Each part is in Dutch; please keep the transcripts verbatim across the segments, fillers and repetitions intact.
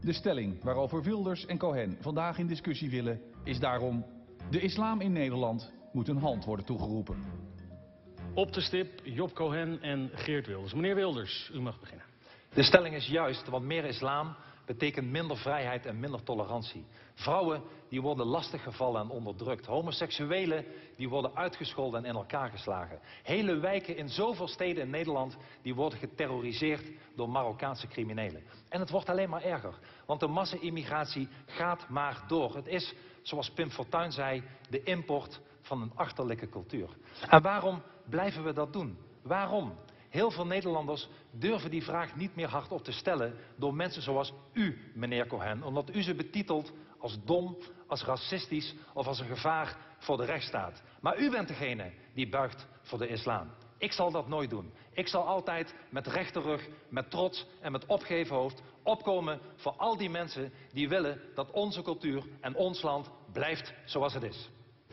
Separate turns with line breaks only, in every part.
De stelling waarover Wilders en Cohen vandaag in discussie willen is daarom: de islam in Nederland moet een hand worden toegeroepen.
Op de stip Job Cohen en Geert Wilders. Meneer Wilders, u mag beginnen.
De stelling is juist, want meer islam betekent minder vrijheid en minder tolerantie. Vrouwen die worden lastiggevallen en onderdrukt. Homoseksuelen die worden uitgescholden en in elkaar geslagen. Hele wijken in zoveel steden in Nederland die worden geterroriseerd door Marokkaanse criminelen. En het wordt alleen maar erger, want de massa-immigratie gaat maar door. Het is, zoals Pim Fortuyn zei, de import van een achterlijke cultuur. En waarom blijven we dat doen? Waarom? Heel veel Nederlanders durven die vraag niet meer hardop te stellen door mensen zoals u, meneer Cohen, omdat u ze betitelt als dom, als racistisch of als een gevaar voor de rechtsstaat. Maar u bent degene die buigt voor de islam. Ik zal dat nooit doen. Ik zal altijd met rechte rug, met trots en met opgeheven hoofd opkomen voor al die mensen die willen dat onze cultuur en ons land blijft zoals het is.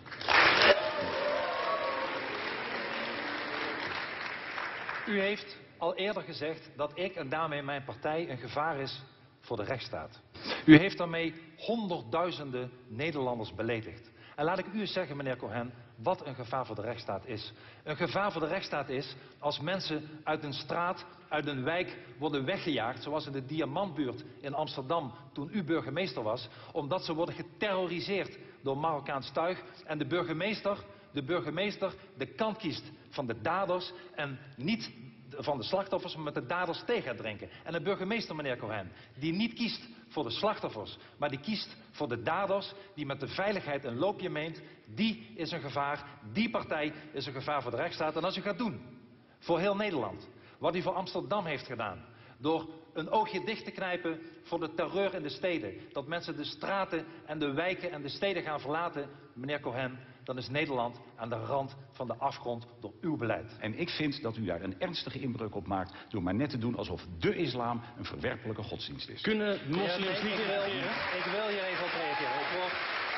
U heeft al eerder gezegd dat ik en daarmee mijn partij een gevaar is voor de rechtsstaat. U heeft daarmee honderdduizenden Nederlanders beledigd. En laat ik u eens zeggen, meneer Cohen, wat een gevaar voor de rechtsstaat is. Een gevaar voor de rechtsstaat is als mensen uit een straat, uit een wijk worden weggejaagd, zoals in de Diamantbuurt in Amsterdam toen u burgemeester was, omdat ze worden geterroriseerd door Marokkaans tuig en de burgemeester... de burgemeester de kant kiest van de daders en niet van de slachtoffers, maar met de daders tegen gaat drinken. En een burgemeester, meneer Cohen, die niet kiest voor de slachtoffers, maar die kiest voor de daders, die met de veiligheid een loopje meent, die is een gevaar, die partij is een gevaar voor de rechtsstaat. En als u gaat doen, voor heel Nederland, wat u voor Amsterdam heeft gedaan, door een oogje dicht te knijpen voor de terreur in de steden, dat mensen de straten en de wijken en de steden gaan verlaten, meneer Cohen, dan is Nederland aan de rand van de afgrond door uw beleid.
En ik vind dat u daar een ernstige inbreuk op maakt door maar net te doen alsof de islam een verwerpelijke godsdienst is.
Kunnen moslims
Ja, nee,
niet
ik, wil,
reageren?
ik wil hier even op reageren. Ik word...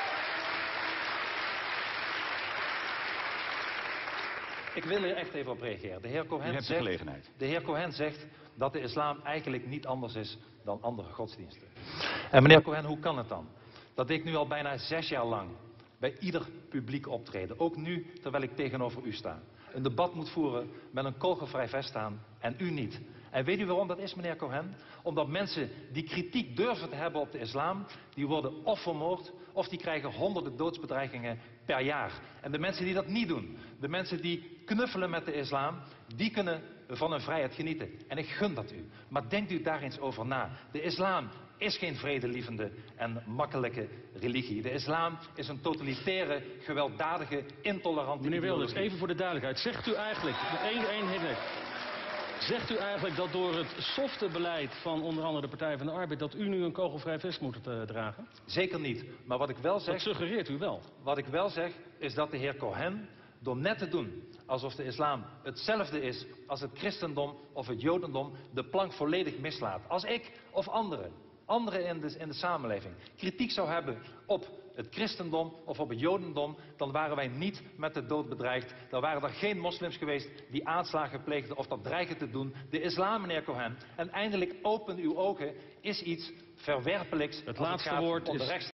Ik wil hier echt even op reageren. De heer
U
Cohen
hebt de
zegt,
gelegenheid.
de heer Cohen zegt dat de islam eigenlijk niet anders is dan andere godsdiensten. En meneer Cohen, hoe kan het dan dat ik nu al bijna zes jaar lang bij ieder publiek optreden, ook nu terwijl ik tegenover u sta, een debat moet voeren met een kogelvrij vest aan en u niet? En weet u waarom dat is, meneer Cohen? Omdat mensen die kritiek durven te hebben op de islam, die worden of vermoord of die krijgen honderden doodsbedreigingen per jaar. En de mensen die dat niet doen, de mensen die knuffelen met de islam, die kunnen van hun vrijheid genieten. En ik gun dat u. Maar denkt u daar eens over na. De islam is geen vredelievende en makkelijke religie. De islam is een totalitaire, gewelddadige, intolerante
Meneer Wilders,
ideologie.
even voor de duidelijkheid. Zegt u eigenlijk, één, één hinder. Zegt u eigenlijk dat door het softe beleid van onder andere de Partij van de Arbeid, dat u nu een kogelvrij vest moet uh, dragen?
Zeker niet. Maar wat ik wel zeg...
Dat suggereert u wel.
Wat ik wel zeg, is dat de heer Cohen, door net te doen alsof de islam hetzelfde is als het christendom of het jodendom, de plank volledig mislaat. Als ik of anderen, anderen in de, in de samenleving, kritiek zou hebben op het christendom of op het jodendom, dan waren wij niet met de dood bedreigd. Dan waren er geen moslims geweest die aanslagen pleegden of dat dreigen te doen. De islam, meneer Cohen, en eindelijk open uw ogen, is iets verwerpelijks.
Het
als
laatste
gaat
woord
om de
is...
rechtsstaat.